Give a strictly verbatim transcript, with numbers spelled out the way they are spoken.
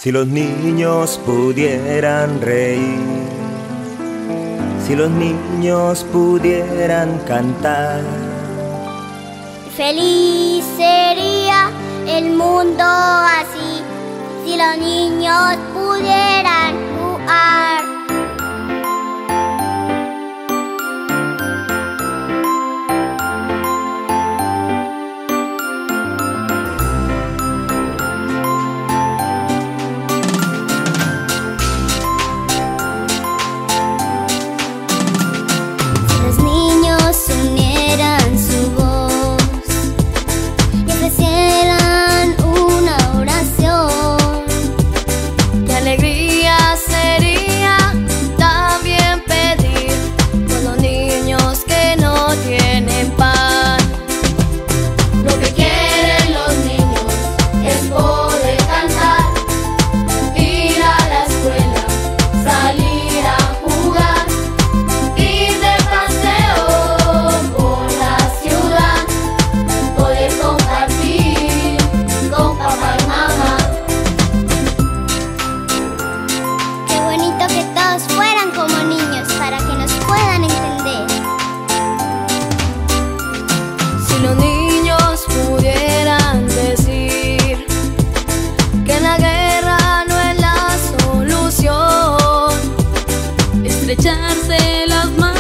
Si los niños pudieran reír, si los niños pudieran cantar, feliz sería el mundo así, si los niños pudieran jugar. Los niños pudieran decir que la guerra no es la solución, estrecharse las manos.